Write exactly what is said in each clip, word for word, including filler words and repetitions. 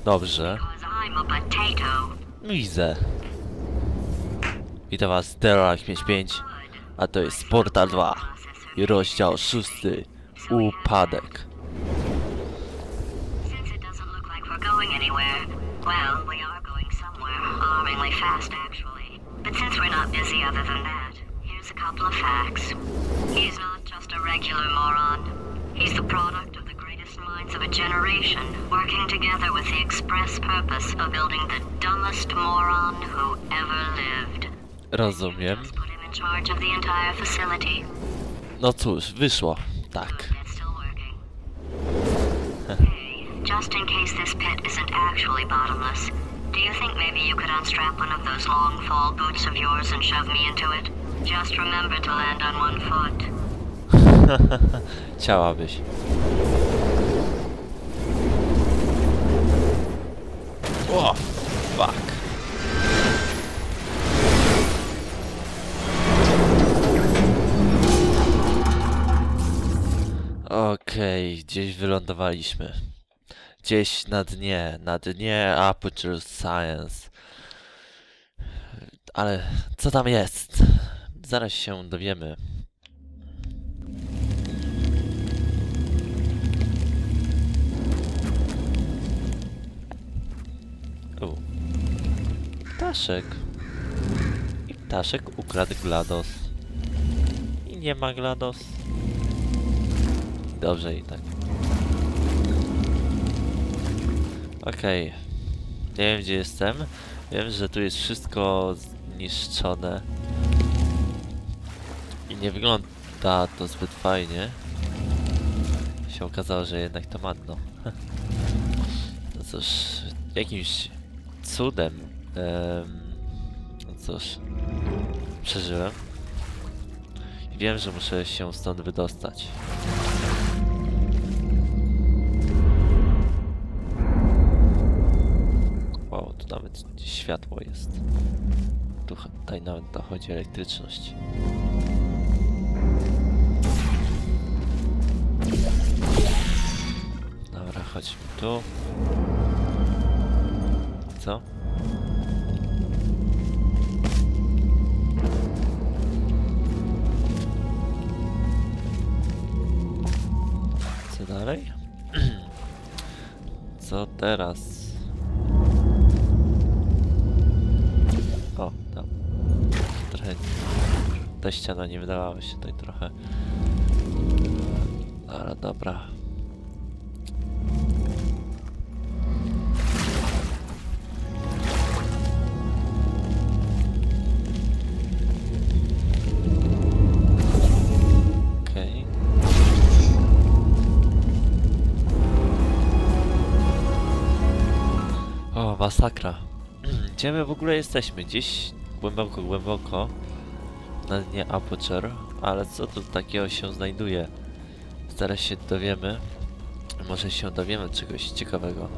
Dobrze. Widzę. Witam was, Terra pięć pięć, a to jest Portal dwa i rozdział szósty. Upadek. He's the product of the greatest minds of a generation, working together with the express purpose of building the dumbest moron who ever lived. Rozumiem. Just put him in charge of the entire facility. No cóż, wyszło. Tak. It's still working. Hey, just in case this pit isn't actually bottomless, do you think maybe you could unstrap one of those long fall boots of yours and shove me into it? Just remember to land on one foot. Chciałabyś. O, fuck. Okej, okay, gdzieś wylądowaliśmy. Gdzieś na dnie, na dnie Aperture Science. Ale co tam jest? Zaraz się dowiemy. U. Ptaszek. I ptaszek ukradł GLaDOS. I nie ma GLaDOS. Dobrze i tak. Okej. Okay. Nie wiem gdzie jestem. Wiem, że tu jest wszystko zniszczone. I nie wygląda to zbyt fajnie. Się okazało, że jednak to madno. No cóż, jakimś cudem, em, no cóż, przeżyłem. I wiem, że muszę się stąd wydostać. Wow, tu nawet światło jest. Tu, tutaj nawet dochodzi elektryczność. Dobra, chodźmy tu. Co? Co dalej? Co teraz? O, tam. Trochę... Ta ściana nie wydawała się tutaj trochę. Dobra, dobra. O, masakra. Gdzie my w ogóle jesteśmy? Gdzieś głęboko, głęboko na dnie Aperture, ale co tu takiego się znajduje? Zaraz się dowiemy. Może się dowiemy czegoś ciekawego.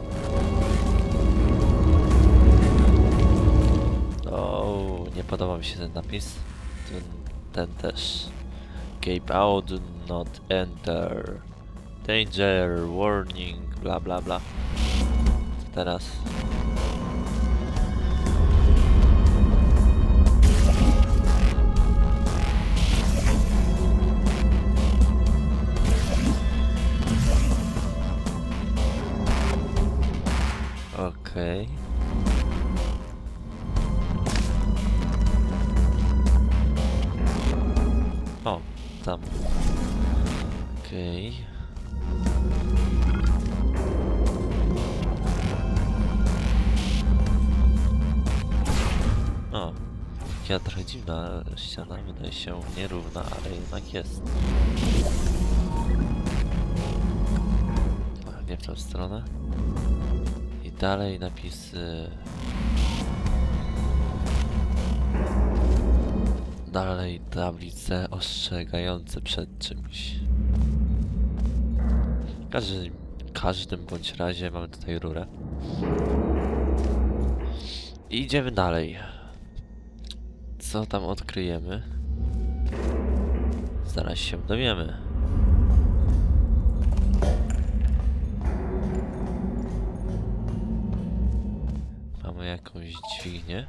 O, nie podoba mi się ten napis. Ten, ten też. Gape out, do not enter. Danger, warning, bla bla bla. Teraz. Okej. Okay. O, tam. Okej. Okay. O, taka trochę dziwna ściana, wydaje się nierówna, ale jednak jest. Nie w tą stronę. I dalej napisy. Dalej tablice ostrzegające przed czymś. W każdym, każdym bądź razie mamy tutaj rurę. I idziemy dalej. Co tam odkryjemy? Zaraz się dowiemy. jakąś dźwignię.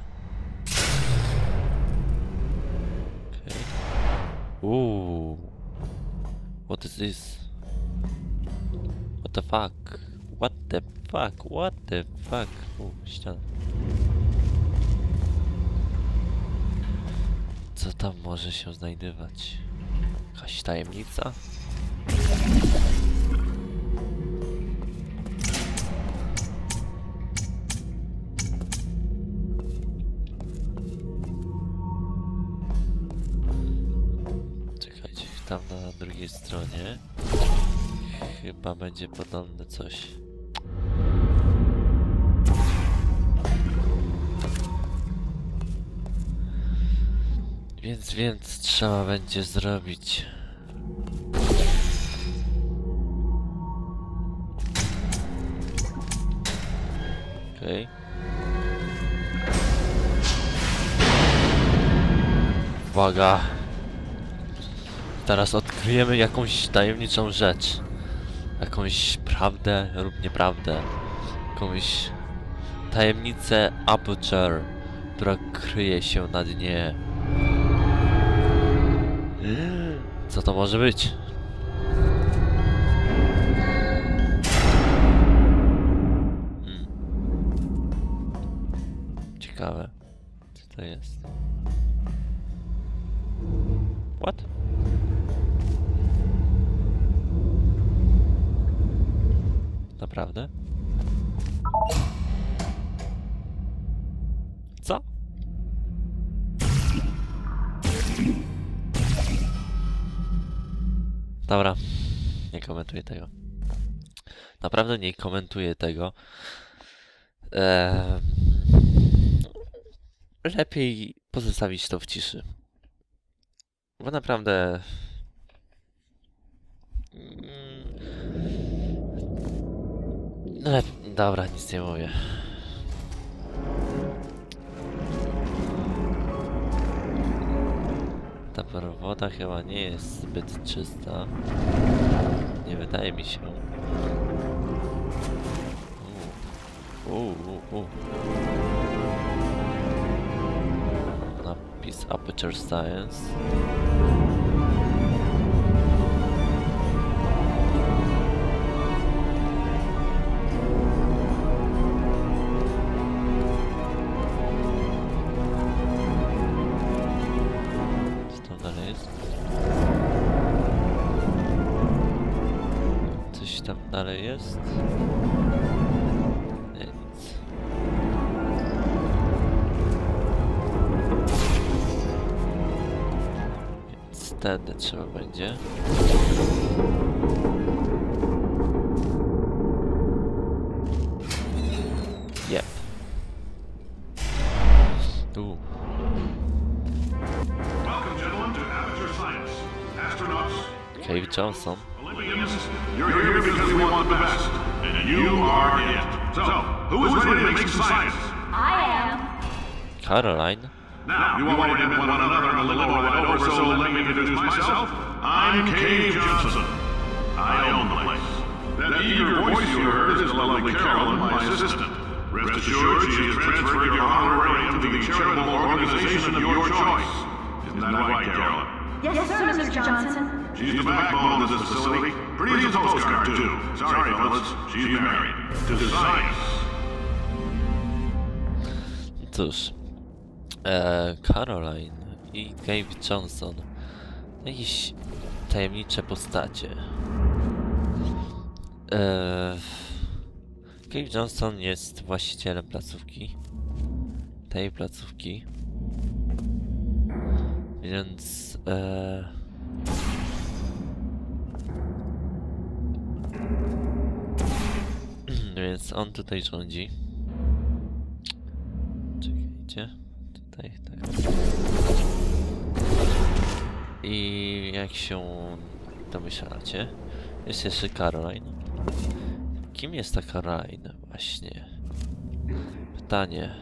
Okej. Okay. Uuu. What is this? What the fuck? What the fuck? What the fuck? Uuu, ściana. Co tam może się znajdować? Jakaś tajemnica? Czekajcie, tam na drugiej stronie chyba będzie podobne coś. Więc, więc trzeba będzie zrobić. Okej. Okay. Uwaga. Teraz odkryjemy jakąś tajemniczą rzecz. Jakąś prawdę lub nieprawdę. Jakąś tajemnicę Aperture, która kryje się na dnie. Co to może być? Hmm. Ciekawe. Co to jest? What? Naprawdę? Co? Dobra, nie komentuję tego. Naprawdę nie komentuję tego. Eee, lepiej pozostawić to w ciszy. Bo naprawdę... No lep... Dobra, nic nie mówię. Ta woda chyba nie jest zbyt czysta. Nie wydaje mi się. Uuu, uuu, napis Aperture Science. Coś tam dalej jest? Nie, nic. Więc wtedy trzeba będzie. Yep. Tu. Cave Johnson. You're here because we want the best, and you are it. So, who is ready to make some science? I am. Caroline. Now, you already met one another on the lower right over, so let me introduce myself. I'm Cave Johnson. I own the place. That eager voice you heard is the lovely Carolyn, my assistant. Rest assured, she has transferred your honorarium to the charitable organization of your choice. Isn't that right, Carolyn? Yes, sir, Mister Johnson. She's the backbone of this facility. Pretty as a postcard, too. Sorry, fellas. She's married. To science. Cóż. E, Caroline i Cave Johnson. Jakieś tajemnicze postacie. E, Cave Johnson jest właścicielem placówki. Tej placówki. Więc... E, więc on tutaj rządzi. Czekajcie. Tutaj, tak. I jak się domyślacie, jest jeszcze Caroline. Kim jest ta Caroline właśnie? Pytanie.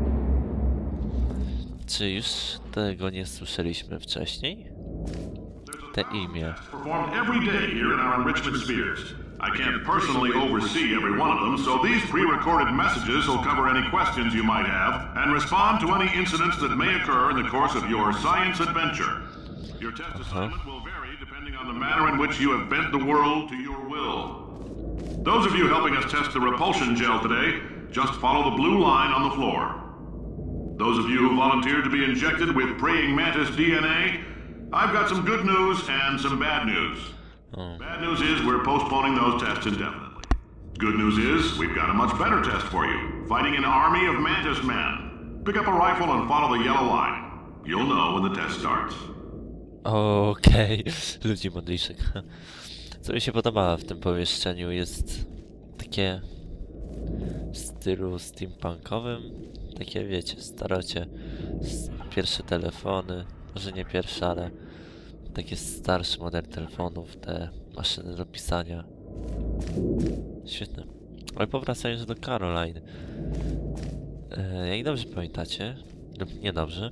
Czy już tego nie słyszeliśmy wcześniej? Te imię. Performed every day here in our enrichment spheres. I can't personally oversee every one of them, so these pre-recorded messages will cover any questions you might have and respond to any incidents that may occur in the course of your science adventure. Your test uh-huh. assignment will vary depending on the manner in which you have bent the world to your will. Those of you helping us test the repulsion gel today, just follow the blue line on the floor. Those of you who volunteered to be injected with praying mantis D N A, I've got some good news and some bad news. Oh. Bad news is we're postponing those tests indefinitely. Good news is we've got a much better test for you. Fighting an army of mantis men. Pick up a rifle and follow the yellow line. You'll know when the test starts. Okej, okay. Ludzi modliszek. Co mi się podoba w tym pomieszczeniu jest takie w stylu steampunkowym. Takie wiecie, starocie, pierwsze telefony, może nie pierwsze, ale takie starszy model telefonów, te maszyny do pisania. Świetne. Ale powracając do Caroline. E, jak dobrze pamiętacie, lub niedobrze,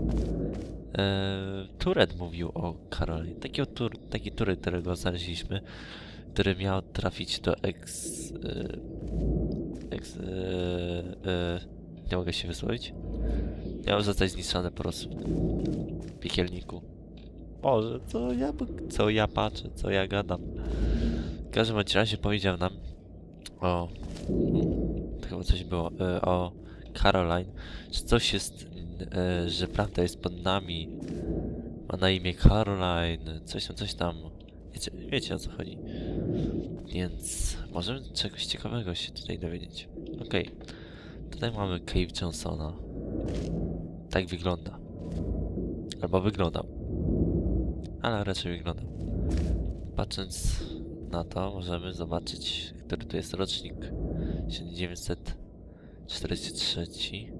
e, Turet mówił o Caroline. Taki, tur, taki Turet, którego znaleźliśmy, który miał trafić do ex... E, ex... E, e, nie mogę się wysłowić. Miał zostać zniszczony po prostu w piekielniku. Boże, co ja, co ja patrzę, co ja gadam. W każdym razie powiedział nam o... To chyba coś było, y, o Caroline, że coś jest, y, że prawda jest pod nami. Ma na imię Caroline, coś tam, coś tam. Wiecie, wiecie o co chodzi. Więc możemy czegoś ciekawego się tutaj dowiedzieć. Okej. Okay. Tutaj mamy Cave Johnsona. Tak wygląda. Albo wyglądał. Ale raczej wyglądał. Patrząc na to, możemy zobaczyć, który tu jest rocznik. tysiąc dziewięćset czterdziesty trzeci.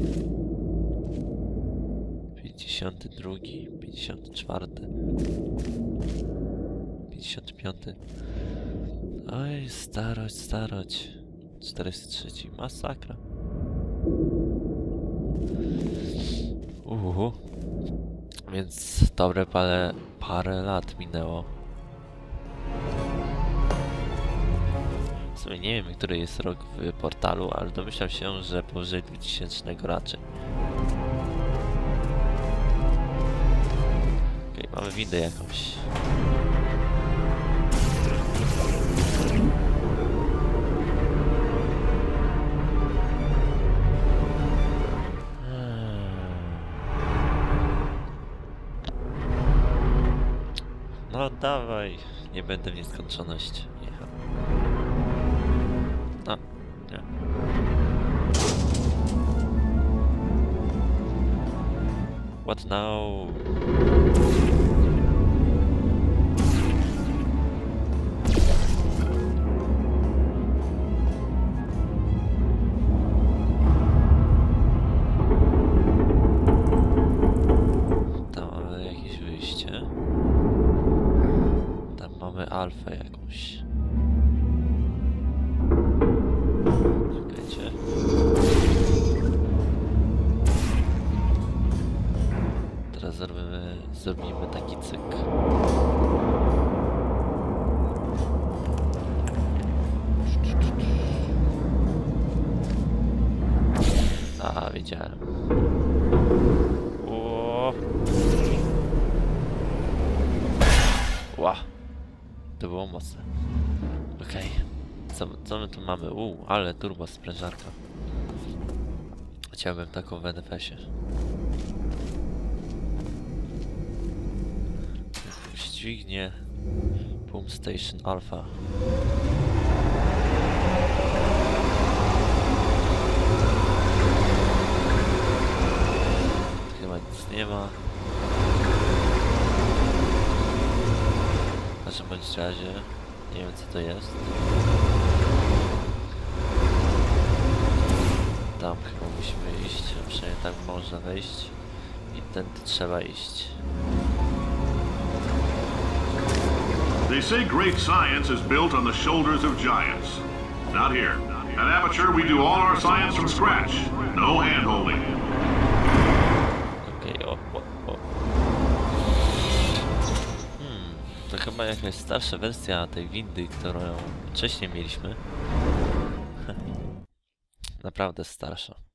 pięćdziesiąty drugi. pięćdziesiąty czwarty. pięćdziesiąty piąty. Oj, starość, starość. czterdziesty trzeci. Masakra. Uhu. Więc dobre parę, parę lat minęło. W sumie nie wiem, który jest rok w portalu, ale domyślam się, że powyżej dwutysięcznego raczej. Okej, okay, mamy windę jakąś. No dawaj, nie będę w nieskończoność jechał. No, nie. What now? Tam mamy jakieś wyjście. Mamy alfę jakąś. Czekajcie. Teraz zrobimy, zrobimy taki cyk. A, wiedziałem. O. Ła. To było mocne. Okej. Okay. Co, co my tu mamy? Uuu, ale turbo sprężarka. Chciałbym taką w N F S-ie. Dźwignię Pump Station Alpha. Chyba nic nie ma. W każdym bądź razie nie wiem co to jest. Tam chyba musimy iść, a przynajmniej tam można wejść i tędy trzeba iść. They say great science is built on the shoulders of giants. Not here. At Aperture we do all our science from scratch. No hand-holding. Okej, okay, o, o, o. Hmm. To chyba jakaś starsza wersja tej windy, którą wcześniej mieliśmy. Naprawdę starsza.